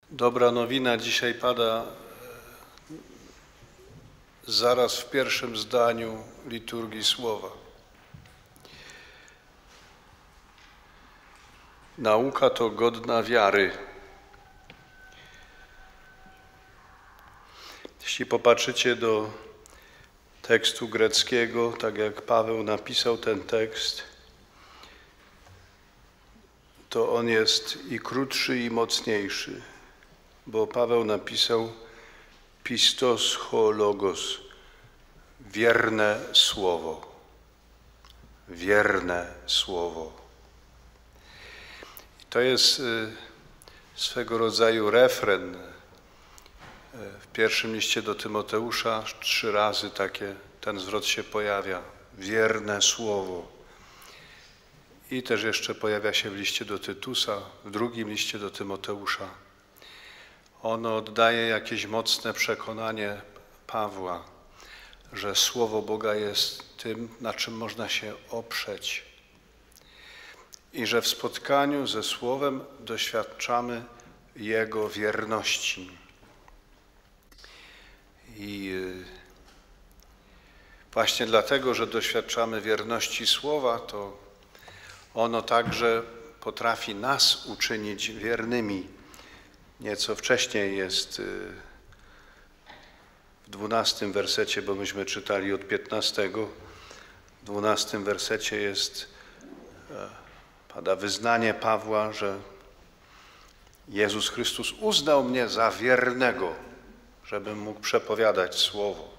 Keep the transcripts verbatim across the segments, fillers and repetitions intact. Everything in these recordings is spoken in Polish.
Dobra nowina dzisiaj pada zaraz w pierwszym zdaniu liturgii słowa. Nauka to godna wiary. Jeśli popatrzycie do tekstu greckiego, tak jak Paweł napisał ten tekst, to on jest i krótszy, i mocniejszy, bo Paweł napisał pistos ho logos, wierne słowo, wierne słowo. I to jest swego rodzaju refren. W pierwszym liście do Tymoteusza trzy razy takie, ten zwrot się pojawia, wierne słowo. I też jeszcze pojawia się w liście do Tytusa, w drugim liście do Tymoteusza. Ono oddaje jakieś mocne przekonanie Pawła, że Słowo Boga jest tym, na czym można się oprzeć. I że w spotkaniu ze Słowem doświadczamy Jego wierności. I właśnie dlatego, że doświadczamy wierności Słowa, to ono także potrafi nas uczynić wiernymi. Nieco wcześniej jest w dwunastym wersecie, bo myśmy czytali od piętnastego. W dwunastym wersecie jest, pada wyznanie Pawła, że Jezus Chrystus uznał mnie za wiernego, żebym mógł przepowiadać Słowo.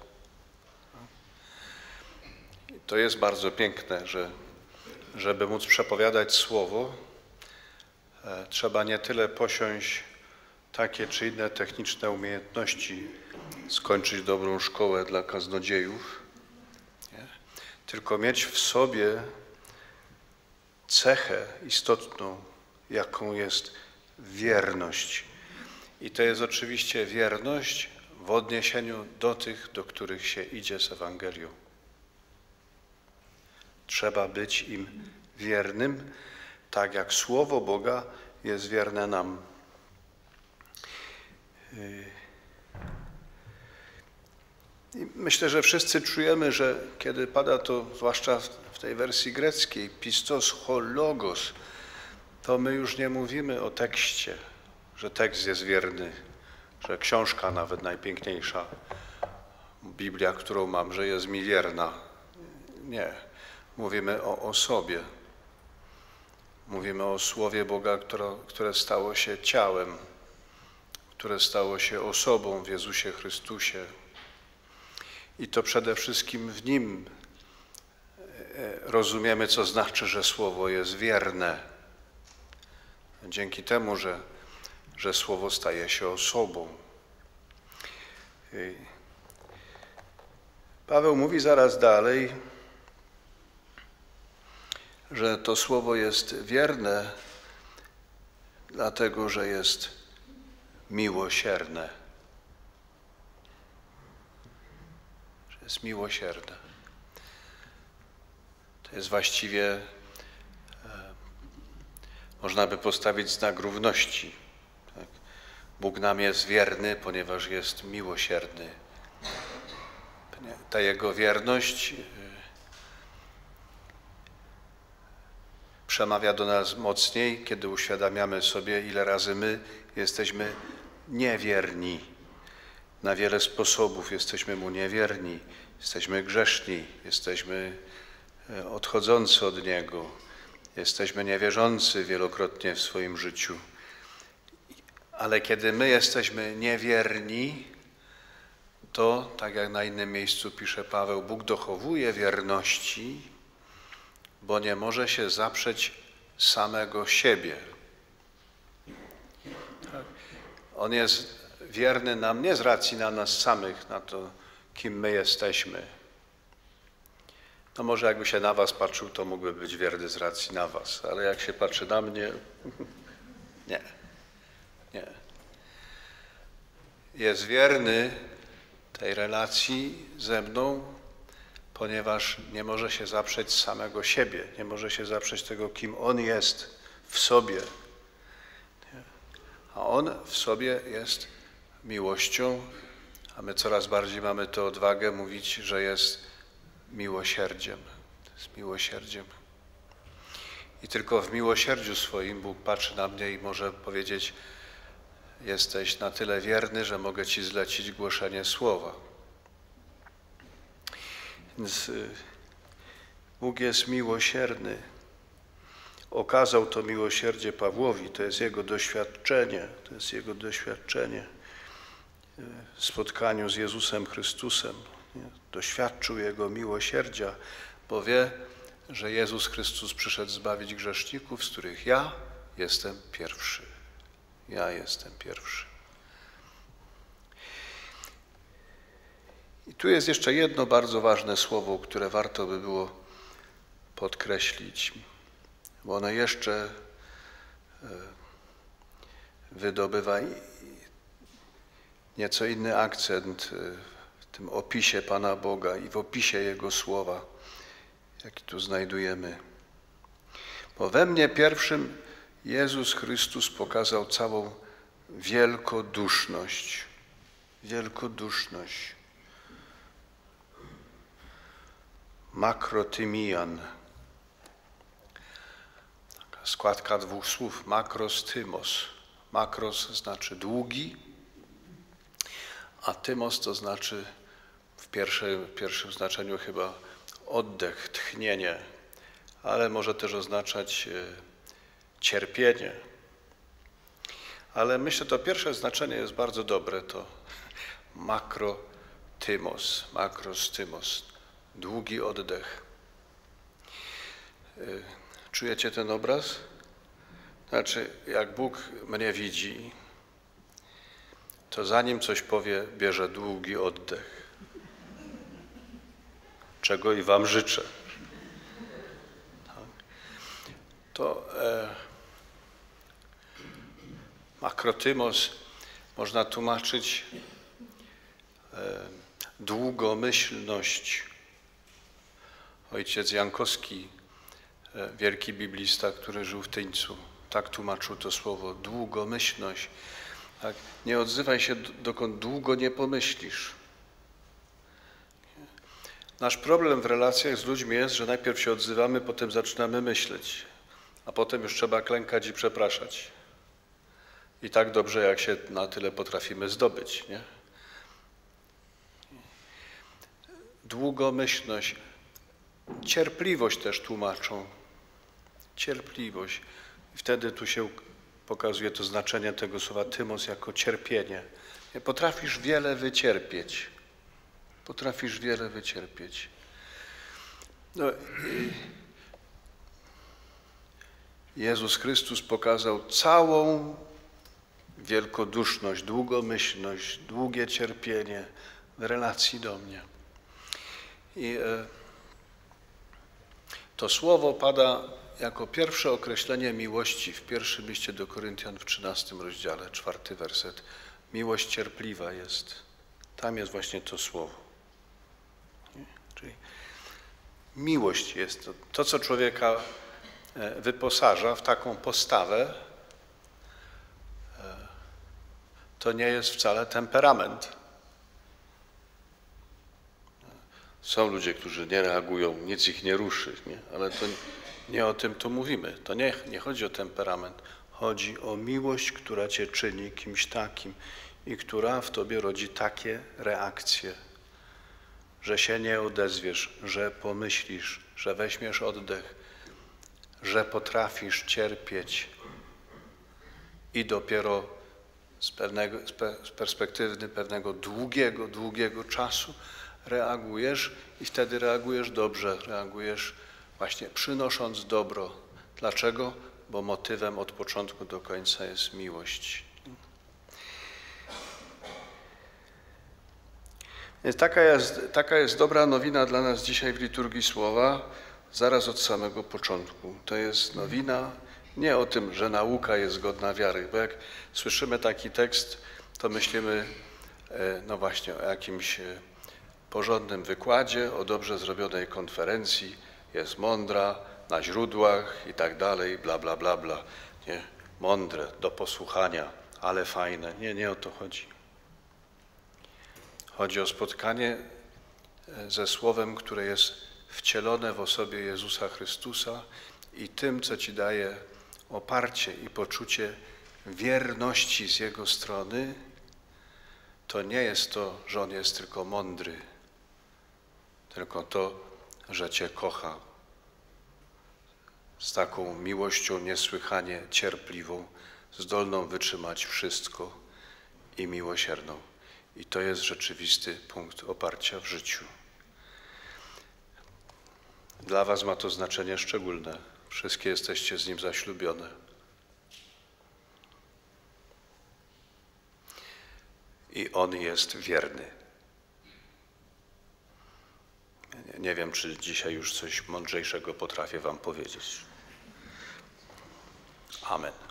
I to jest bardzo piękne, że żeby móc przepowiadać Słowo, trzeba nie tyle posiąść takie czy inne techniczne umiejętności, skończyć dobrą szkołę dla kaznodziejów, nie? Tylko mieć w sobie cechę istotną, jaką jest wierność. I to jest oczywiście wierność w odniesieniu do tych, do których się idzie z Ewangelią. Trzeba być im wiernym, tak jak Słowo Boga jest wierne nam. I myślę, że wszyscy czujemy, że kiedy pada to, zwłaszcza w tej wersji greckiej, pistos ho logos, to my już nie mówimy o tekście, że tekst jest wierny, że książka nawet najpiękniejsza, Biblia, którą mam, że jest mi wierna. Nie. Mówimy o osobie. Mówimy o Słowie Boga, które, które stało się ciałem, które stało się osobą w Jezusie Chrystusie. I to przede wszystkim w Nim rozumiemy, co znaczy, że Słowo jest wierne. Dzięki temu, że, że Słowo staje się osobą. Paweł mówi zaraz dalej, że to Słowo jest wierne, dlatego że jest miłosierne. Że jest miłosierne. To jest właściwie, e, można by postawić znak równości. Tak? Bóg nam jest wierny, ponieważ jest miłosierny. Ta Jego wierność przemawia do nas mocniej, kiedy uświadamiamy sobie, ile razy my jesteśmy niewierni. Na wiele sposobów jesteśmy Mu niewierni, jesteśmy grzeszni, jesteśmy odchodzący od Niego, jesteśmy niewierzący wielokrotnie w swoim życiu. Ale kiedy my jesteśmy niewierni, to, tak jak na innym miejscu pisze Paweł, Bóg dochowuje wierności, bo nie może się zaprzeć samego siebie. Tak? On jest wierny nam nie z racji na nas samych, na to, kim my jesteśmy. No może jakby się na was patrzył, to mógłby być wierny z racji na was, ale jak się patrzy na mnie, nie, nie. Jest wierny tej relacji ze mną, ponieważ nie może się zaprzeć samego siebie, nie może się zaprzeć tego, kim On jest w sobie. a On w sobie jest miłością, a my coraz bardziej mamy tę odwagę mówić, że jest miłosierdziem. Z miłosierdziem. I tylko w miłosierdziu swoim Bóg patrzy na mnie i może powiedzieć: jesteś na tyle wierny, że mogę Ci zlecić głoszenie słowa. Więc Bóg jest miłosierny. Okazał to miłosierdzie Pawłowi, to jest jego doświadczenie, to jest jego doświadczenie w spotkaniu z Jezusem Chrystusem. Doświadczył Jego miłosierdzia, bo wie, że Jezus Chrystus przyszedł zbawić grzeszników, z których ja jestem pierwszy. Ja jestem pierwszy. I tu jest jeszcze jedno bardzo ważne słowo, które warto by było podkreślić, bo ono jeszcze wydobywa nieco inny akcent w tym opisie Pana Boga i w opisie Jego słowa, jaki tu znajdujemy. Bo we mnie pierwszym Jezus Chrystus pokazał całą wielkoduszność. Wielkoduszność. Makrotymian. Taka składka dwóch słów. Makros, tymos. Makros znaczy długi, a tymos to znaczy w pierwszym, w pierwszym znaczeniu chyba oddech, tchnienie, ale może też oznaczać cierpienie. Ale myślę, to pierwsze znaczenie jest bardzo dobre, to makrotymos, makrostymos, długi oddech. Czujecie ten obraz? Znaczy, jak Bóg mnie widzi, to zanim coś powie, bierze długi oddech, czego i wam życzę. To e, makrotymos można tłumaczyć e, długomyślność. Ojciec Jankowski, e, wielki biblista, który żył w Tyńcu, tak tłumaczył to słowo, długomyślność. Tak? Nie odzywaj się, dokąd długo nie pomyślisz. Nasz problem w relacjach z ludźmi jest, że najpierw się odzywamy, potem zaczynamy myśleć, a potem już trzeba klękać i przepraszać. I tak dobrze, jak się na tyle potrafimy zdobyć, nie? Długomyślność, cierpliwość też tłumaczą. Cierpliwość. I wtedy tu się pokazuje to znaczenie tego słowa tymos jako cierpienie. Potrafisz wiele wycierpieć. Potrafisz wiele wycierpieć. No, Jezus Chrystus pokazał całą wielkoduszność, długomyślność, długie cierpienie w relacji do mnie. I e, to słowo pada jako pierwsze określenie miłości w pierwszym liście do Koryntian w trzynastym rozdziale, czwarty werset. Miłość cierpliwa jest. Tam jest właśnie to słowo. Czyli miłość jest to, to, co człowieka wyposaża w taką postawę, to nie jest wcale temperament. Są ludzie, którzy nie reagują, nic ich nie ruszy, nie? Ale to nie o tym tu mówimy. To nie, nie chodzi o temperament. Chodzi o miłość, która cię czyni kimś takim i która w tobie rodzi takie reakcje, że się nie odezwiesz, że pomyślisz, że weźmiesz oddech, że potrafisz cierpieć i dopiero z, pewnego, z perspektywy pewnego długiego, długiego czasu reagujesz i wtedy reagujesz dobrze, reagujesz właśnie przynosząc dobro. Dlaczego? Bo motywem od początku do końca jest miłość. Więc taka jest, taka jest dobra nowina dla nas dzisiaj w liturgii słowa, zaraz od samego początku. To jest nowina nie o tym, że nauka jest godna wiary, bo jak słyszymy taki tekst, to myślimy, no właśnie, o jakimś porządnym wykładzie, o dobrze zrobionej konferencji, jest mądra, na źródłach i tak dalej, bla, bla, bla, bla. Nie? Mądre, do posłuchania, ale fajne. Nie, nie o to chodzi. Chodzi o spotkanie ze Słowem, które jest wcielone w osobie Jezusa Chrystusa i tym, co ci daje oparcie i poczucie wierności z Jego strony, to nie jest to, że On jest tylko mądry, tylko to, że Cię kocha z taką miłością niesłychanie cierpliwą, zdolną wytrzymać wszystko i miłosierną. I to jest rzeczywisty punkt oparcia w życiu. Dla was ma to znaczenie szczególne. Wszystkie jesteście z Nim zaślubione. I On jest wierny. Nie wiem, czy dzisiaj już coś mądrzejszego potrafię wam powiedzieć. Amen.